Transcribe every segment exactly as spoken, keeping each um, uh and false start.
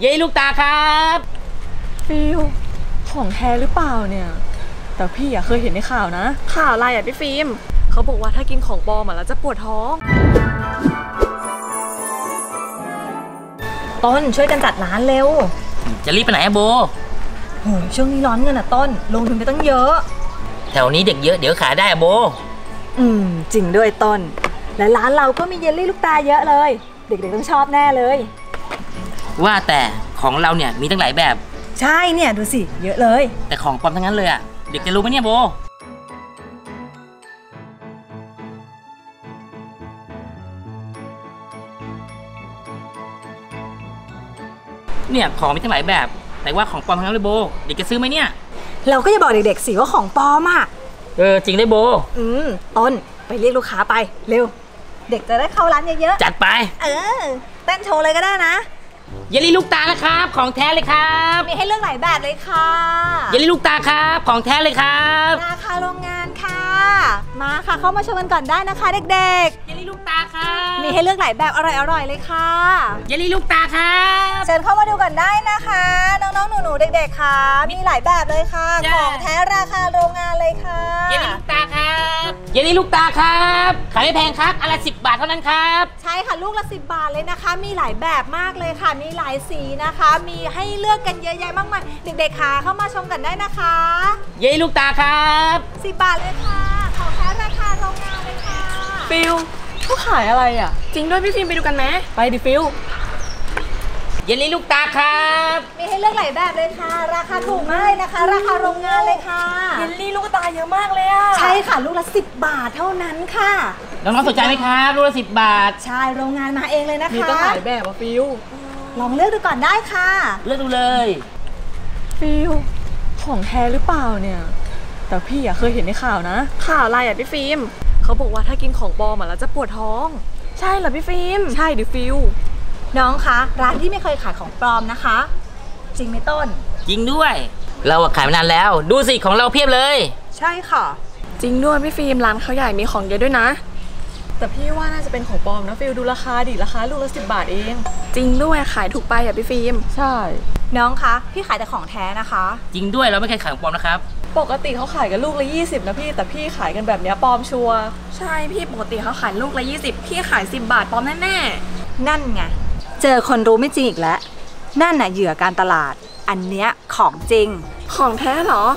เย้ลูกตาครับฟิลของแท้หรือเปล่าเนี่ยแต่พี่อะเคยเห็นในข่าวนะข่าวอะไรอ่ะพี่ฟิล์มเขาบอกว่าถ้ากินของปลอมแล้วจะปวดท้องต้นช่วยกันจัดร้านเร็วจะรีบไปไหนอะโบโหช่วงนี้ร้อนเงินอะต้นลงทุนไปตั้งเยอะแถวนี้เด็กเยอะเดี๋ยวขายได้อะโบอืมจริงด้วยต้นและร้านเราก็มีเยลลี่ลูกตาเยอะเลยเด็กๆต้องชอบแน่เลยว่าแต่ของเราเนี่ยมีตั้งหลายแบบใช่เนี่ยดูสิเยอะเลยแต่ของปลอมทั้งนั้นเลยอะเด็กจะรู้ไหมเนี่ยโบเนี่ยของมีทั้งหลายแบบแต่ว่าของปลอมทั้งนั้นเลยโบเด็กจะซื้อไหมเนี่ยเราก็จะบอกเด็กๆสิว่าของปลอมอ่ะเออจริงได้โบอืมต้นไปเรียกลูกค้าไปเร็วเด็กจะได้เข้าร้านเยอะๆจัดไปเออเต้นโชว์เลยก็ได้นะเยลลี่ลูกตานะครับของแท้เลยครับมีให้เลือกหลายแบบเลยค่ะเยลลี่ลูกตาครับของแท้เลยครับราคาโรงงานค่ะมาค่ะเข้ามาชมกันก่อนได้นะคะเด็กๆเยลลี่ลูกตาครับมีให้เลือกหลายแบบอร่อยๆเลยค่ะเยลลี่ลูกตาครับเชิญเข้ามาดูกันได้นะคะน้องๆหนูๆเด็กๆค่ะมีหลายแบบเลยค่ะของแท้ราคาโรงงานเลยค่ะเยลลี่ลูกตาครับเยลลี่ลูกตาครับขายไม่แพงครับอันละสิบบาทเท่านั้นครับใช่ค่ะลูกละสิบบาทเลยนะคะมีหลายแบบมากเลยค่ะมีหลายสีนะคะมีให้เลือกกันเยอะแยะมากมายเด็กๆค่ะเข้ามาชมกันได้นะคะเยลลี่ลูกตาครับสิบบาทเลยค่ะของแท้ราคาโรงงานเลยค่ะฟิลเขาขายอะไรอ่ะจริงด้วยพี่ฟิล์มไปดูกันไหมไปดิฟิลเยลลี่ลูกตาครับมีให้เลือกหลายแบบเลยค่ะราคาถูกมากเลยนะคะราคาโรงงานเลยค่ะเยลลี่ลูกตาเยอะมากเลยอ่ะใช่ค่ะลูกละสิบบาทเท่านั้นค่ะน้องๆสนใจไหมครับลูกละสิบบาทใช่โรงงานมาเองเลยนะคะมีตั้งหลายแบบอ่ะฟิลลองเลือกดูก่อนได้ค่ะเลือกดูเลยฟิลของแท้หรือเปล่าเนี่ยแต่พี่อะเคยเห็นในข่าวนะข่าวอะไรอ่ะพี่ฟิล์มเขาบอกว่าถ้ากินของปลอมแล้วจะปวดท้องใช่เหรอพี่ฟิล์มใช่ดิฟิลน้องคะร้านที่ไม่เคยขายของปลอมนะคะจริงไหมต้นจริงด้วยเราขายมานานแล้วดูสิของเราเพียบเลยใช่ค่ะจริงด้วยพี่ฟิล์มร้านเขาใหญ่มีของเยอะด้วยนะแต่พี่ว่าน่าจะเป็นของปลอมนะฟิลดูราคาดิราคาลูกละสิบบาทเองจริงด้วยขายถูกไปอ่ะพี่ฟิล์มใช่น้องคะพี่ขายแต่ของแท้นะคะจริงด้วยเราไม่เคยขายของปลอมนะครับปกติเขาขายกันลูกละยี่สิบนะพี่แต่พี่ขายกันแบบนี้ปลอมชัวร์ใช่พี่ปกติเขาขายลูกละยี่สิบพี่ขายสิบบาทปลอมแน่ๆนั่นไงเจอคนรู้ไม่จริงอีกแล้วนั่นน่ะเหยื่อการตลาดอันเนี้ยของจริงของแท้เหรอ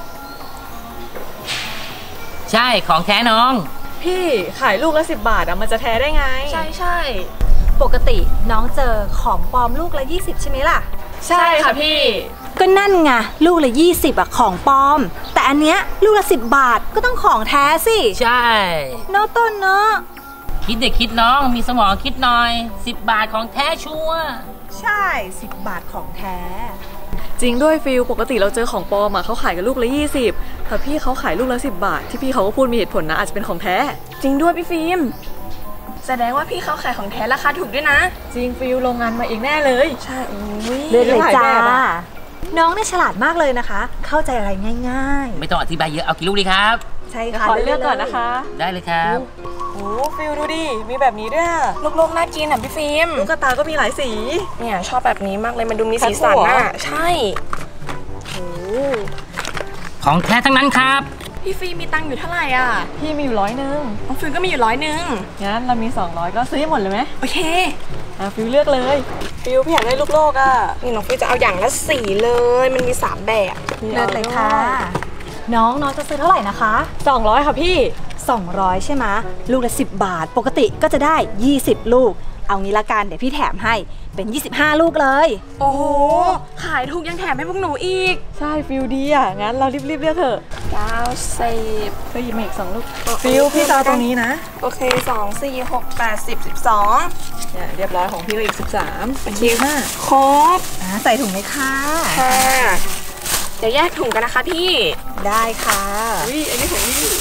ใช่ของแท้น้องพี่ขายลูกละสิบบาทอะมันจะแท้ได้ไงใช่ใช่ปกติน้องเจอของปลอมลูกละยี่สิบใช่ไหมล่ะใช่ค่ะพี่ก็นั่นไงลูกละยี่สิบอะของปลอมแต่อันเนี้ยลูกละสิบบาทก็ต้องของแท้สิใช่เนาะต้นเนาะคิดเด็กคิดน้องมีสมองคิดหน่อยสิบบาทของแท้ชัวร์ใช่สิบบาทของแท้จริงด้วยฟิลปกติเราเจอของปลอมอะเขาขายกันลูกละยี่สิบแต่พี่เขาขายลูกละสิบบาทที่พี่เขาก็พูดมีเหตุผลนะอาจจะเป็นของแท้จริงด้วยพี่ฟิล์มแสดงว่าพี่เขาขายของแท้ราคาถูกด้วยนะจริงฟิลโรงงานมาเองแน่เลยใช่โอ้ยเลยเลยจ้าน้องเนี่ยฉลาดมากเลยนะคะเข้าใจอะไรง่ายๆไม่ต้องอธิบายเยอะเอากี่ลูกดีครับใช่ค่ะขอเลือกก่อนนะคะได้เลยครับโอ้ฟิลดูดิมีแบบนี้ด้วยลูกๆน่ากินอ่ะพี่ฟิล์มลูกตาก็มีหลายสีเนี่ยชอบแบบนี้มากเลยมันดูมีสีสันน่ะใช่โอ้ของแท้ทั้งนั้นครับพี่ฟิล์มมีตังค์อยู่เท่าไหร่อ่ะพี่มีอยู่ร้อยหนึ่งน้องฟิล์มก็มีอยู่ร้อยหนึ่งงั้นเรามีสองร้อยก็ซื้อหมดเลยไหมโอเคอ่ะฟิลเลือกเลยฟิลพี่อยากได้ลูกโลกอ่ะนี่น้องฟิล์มจะเอาอย่างละสีเลยมันมีสามแบบเลือกเลยค่ะน้องน้องจะซื้อเท่าไหร่นะคะสองร้อยค่ะพี่สองร้อยใช่ไหมลูกละสิบบาทปกติก็จะได้ยี่สิบลูกเอางี้ละกันเดี๋ยวพี่แถมให้เป็นยี่สิบห้าลูกเลยโอ้โหขายถูกยังแถมให้พวกหนูอีกใช่ฟิลดีอ่ะงั้นเรารีบๆเลือกเถอะเก้าสิบก็หยิบมาอีกสองลูกฟิลพี่จะเอาตรงนี้นะโอเคสองสี่หกแปดสิบสิบสองเนี่ยเรียบร้อยของพี่ก็อีกสิบสามเป็นยี่ห้าครบใส่ถุงไหมคะค่ะเดี๋ยวแยกถุงกันนะคะพี่ได้ค่ะอุ้ยอันนี้ของพี่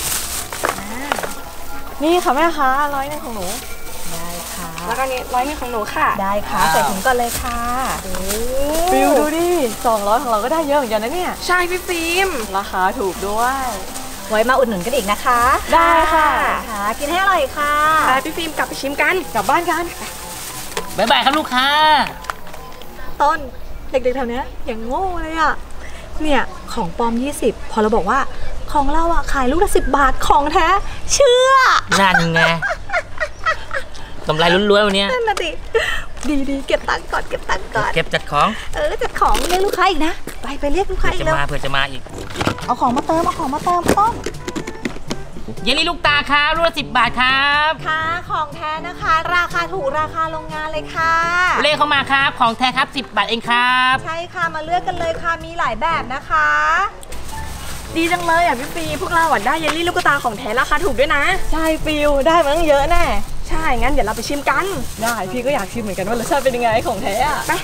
นี่ค่ะแม่ค้าร้อยนึงของหนูได้ค่ะแล้วก็นี้ร้อยนึงของหนูค่ะได้ค่ะใส่ถุงก่อนเลยค่ะฟิลดูดิสองร้อยของเราก็ได้เยอะเหมือนกันนะเนี่ยใช่พี่ฟิล์มราคาถูกด้วยไว้มาอุดหนุนกันอีกนะคะได้ค่ะกินให้อร่อยค่ะไปพี่ฟิล์มกลับไปชิมกันกลับบ้านกันบ๊ายบายครับลูกค้าต้นเด็กๆแถวเนี้ยอย่างโง่เลยอะเนี่ยของปลอมยี่สิบพอเราบอกว่าของเราอะขายลูกละสิบบาทของแท้เชื่อนั่นไงกำไรล้วนๆวันนี้นั่นน่ะดิดีดีๆเก็บตังค์ก่อนเก็บตังค์ก่อนเก็บจัดของเออจัดของเรียกลูกค้าอีกนะไปไปเรียกลูกค้าเผื่ออีจะกแล้วมาเผื่อจะมาอีกเอาของมาเติมเอาของมาเติมต้นเยลลี่ลูกตาครับลูกละสิบบาทครับค่ะของแท้นะคะ ราคาถูกราคาโรงงานเลยค่ะเลขเข้ามาครับของแท้ครับสิบบาทเองครับใช่ค่ะมาเลือกกันเลยค่ะมีหลายแบบนะคะดีจังเลยอ่ะพี่ฟีพวกเราอ่ะได้เยลลี่ลูกตาของแท้ราคาถูกด้วยนะใช่ฟิลได้มาตั้งเยอะแน่ใช่งั้นเดี๋ยวเราไปชิมกันได้พี่ก็อยากชิมเหมือนกันว่ารสชาติเป็นยังไงของแท้อะไป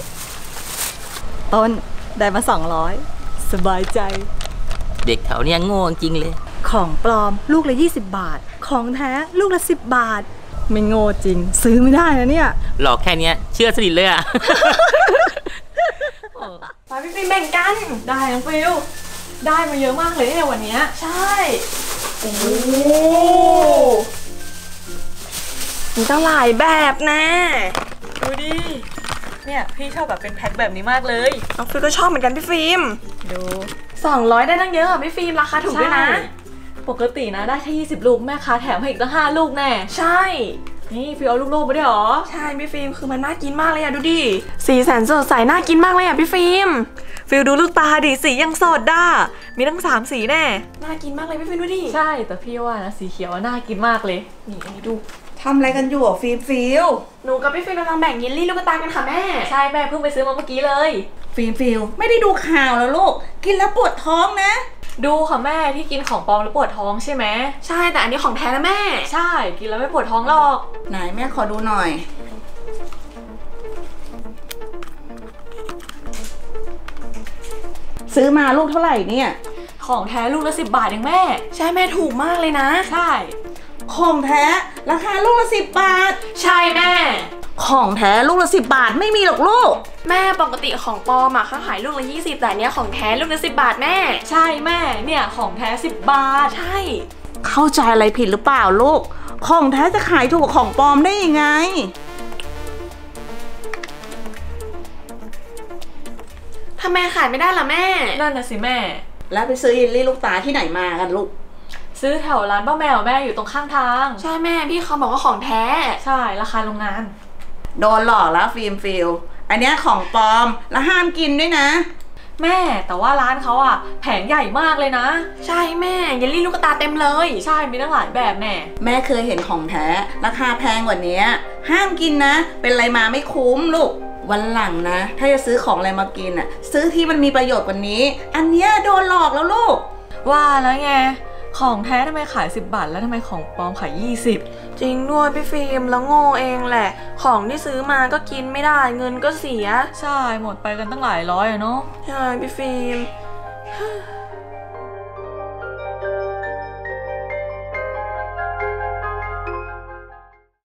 ต้นได้มาสองร้อยสบายใจเด็กแถวเนี้ยโง่จริงเลยของปลอมลูกละยี่สิบบาท ของแท้ลูกละสิบบาทไม่โง่จริง ซื้อไม่ได้นะเนี่ยหลอกแค่เนี้ยเชื่อสนิทเลยอ่ะไปพี่ฟีแบ่งกันได้น้องฟิลได้มาเยอะมากเลยเนี่ยวันเนี้ยใช่โอ้มีตั้งหลายแบบนะดูดิเนี่ยพี่ชอบแบบเป็นแพ็คแบบนี้มากเลยน้องฟิล์มก็ชอบเหมือนกันพี่ฟิล์มดูสองร้อยได้ตั้งเยอะอะพี่ฟิล์มราคาถูกด้วยนะใช่ปกตินะได้แค่ยี่สิบลูกแม่ค้าแถมให้อีกตั้งห้าลูกแน่ใช่นี่ฟิลเอาลูกโลกมาด้วยเหรอใช่พี่ฟิล์มคือมันน่ากินมากเลยอะดูดิสีสันสดใสน่ากินมากเลยอะพี่ฟิล์มฟิลดูลูกตาดิสียังสดด้ามีทั้งสามสีแน่น่ากินมากเลยพี่ฟิล์มดูดิใช่แต่พี่ว่านะสีเขียวน่ากินมากเลยนี่อันนี้ดูทำอะไรกันอยู่อ่ะฟิล์มฟิลหนูกับพี่ฟิล์มกำลังแบ่งเยลลี่ลูกตากันค่ะแม่ใช่แม่เพิ่งไปซื้อมาเมื่อกี้เลยฟิล์มฟิลไม่ได้ดูข่าวแล้วลูกกินแล้วปวดท้องนะดูค่ะแม่ที่กินของปลอมแล้วปวดท้องใช่ไหมใช่แต่อันนี้ของแท้นะแม่ใช่กินแล้วไม่ปวดท้องหรอกไหนแม่ขอดูหน่อย ซื้อมาลูกเท่าไหร่เนี่ยของแท้ลูกละสิบบาทเองแม่ใช่แม่ถูกมากเลยนะใช่ของแท้ราคาลูกละสิบบาทใช่แม่ของแท้ลูกละสิบบาทไม่มีหรอกลูกแม่ปกติของปลอมอะเขาขายลูกละยี่สิบแต่อันเนี้ยของแท้ลูกละสิบบาทแม่ใช่แม่เนี่ยของแท้สิบบาทใช่เข้าใจอะไรผิดหรือเปล่าลูก ของแท้จะขายถูกกว่าของปลอมได้ยังไงทำไมขายไม่ได้ล่ะแม่นั่นน่ะสิแม่แล้วไปซื้อเยลลี่ลูกตาที่ไหนมากันลูกซื้อแถวร้านป้าแมวแม่อยู่ตรงข้างทางใช่แม่พี่เขาบอกว่าของแท้ใช่ราคาโรงงานโดนหลอกแล้วฟิล์มฟิลอันเนี้ยของปลอมแล้วห้ามกินด้วยนะแม่แต่ว่าร้านเขาอะแผงใหญ่มากเลยนะใช่แม่เยลลี่ลูกตาเต็มเลยใช่มีตั้งหลายแบบแน่แม่เคยเห็นของแท้ราคาแพงกว่านี้ห้ามกินนะ เป็นไรมาไม่คุ้มลูก วันหลังนะ ถ้าจะซื้อของอะไรมากินอ่ะ ซื้อที่มันมีประโยชน์กว่านี้ อันเนี้ยโดนหลอกแล้วลูกว่าแล้วไงของแท้ทำไมขายสิบบาทแล้วทำไมของปลอมขายยี่สิบจริงด้วยพี่ฟิล์มแล้วโง่เองแหละ ของที่ซื้อมาก็กินไม่ได้เงินก็เสียใช่หมดไปกันตั้งหลายร้อยอะเนาะใช่พี่ฟิล์ม